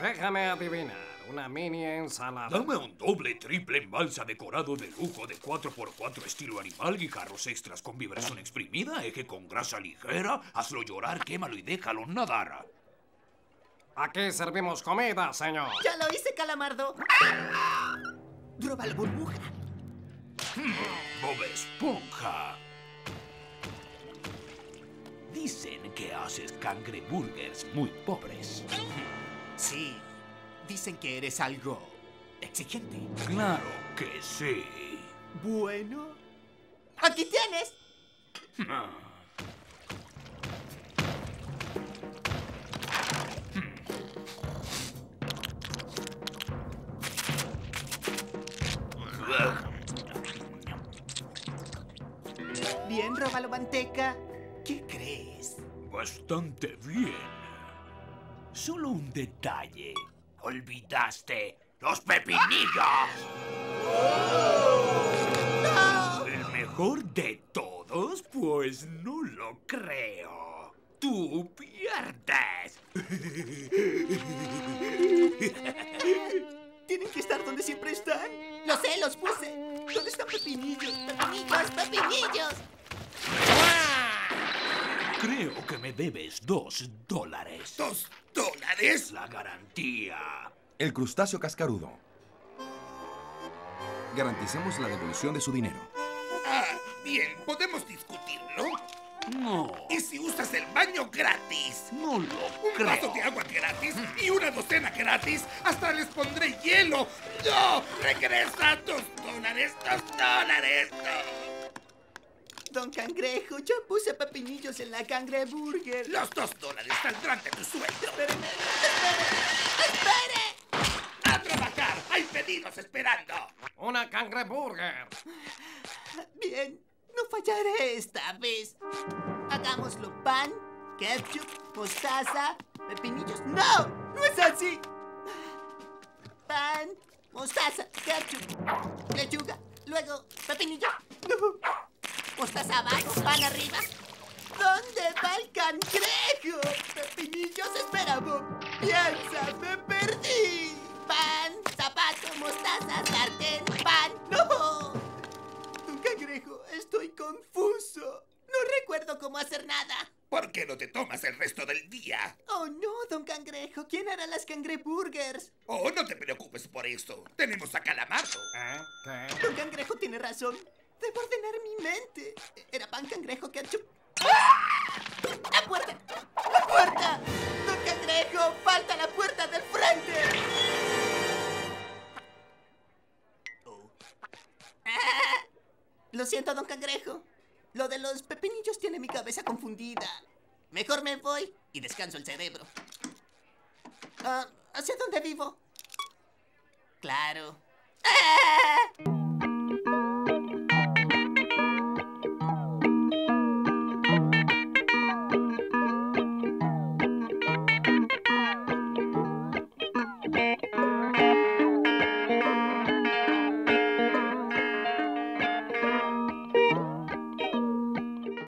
Déjame adivinar. Una mini ensalada. Dame un doble triple en balsa decorado de lujo de 4x4 estilo animal y carros extras con vibración exprimida, eje con grasa ligera. Hazlo llorar, quémalo y déjalo nadar. Aquí servimos comida, señor. ¡Ya lo hice, Calamardo! ¡Droba la burbuja! Bob Esponja. Dicen que haces cangreburgers muy pobres. Sí, dicen que eres algo exigente. Claro que sí. Bueno, aquí tienes. Bien, Róbalo Manteca. ¿Qué crees? Bastante bien. Solo un detalle. Olvidaste los pepinillos. ¡No! ¿El mejor de todos? Pues no lo creo. Tú pierdes. ¿Tienen que estar donde siempre están? Lo sé, los puse. ¿Dónde están Pepinillos? ¡Pepinillos, Pepinillos! Creo que me debes $2. $2. La garantía. El crustáceo cascarudo. Garanticemos la devolución de su dinero. Ah, bien, podemos discutirlo. No, ¿Y si usas el baño gratis? no lo Un vaso creo. de agua gratis y una docena gratis. Hasta les pondré hielo. ¡No! ¡Regresa $2! $2! ¡No! Don Cangrejo, yo puse pepinillos en la cangreburger. Los $2 saldrán de tu sueldo. Espéreme, espere. ¡A trabajar! ¡Hay pedidos esperando! Una cangreburger. Bien, no fallaré esta vez. Hagámoslo. Pan, ketchup, mostaza, pepinillos. ¡No! ¡No es así! Pan, mostaza, ketchup, lechuga, luego pepinillo. ¡No! Mostaza abajo, pan arriba. ¿Dónde va el cangrejo? Pepinillos, espera, Bob. Piensa, me perdí. Pan, zapato, mostaza, sartén, pan. ¡No! Don Cangrejo, estoy confuso. No recuerdo cómo hacer nada. ¿Por qué no te tomas el resto del día? Oh, no, Don Cangrejo. ¿Quién hará las cangreburgers? Oh, no te preocupes por eso. Tenemos a Calamardo. ¿Qué? Don Cangrejo tiene razón. Debo ordenar mi mente. Era pan, cangrejo, ketchup. ¡La puerta! ¡La puerta! ¡Don Cangrejo! ¡Falta la puerta del frente! Oh. Ah, lo siento, Don Cangrejo. Lo de los pepinillos tiene mi cabeza confundida. Mejor me voy y descanso el cerebro. ¿Hacia dónde vivo? Claro. ¡Ah!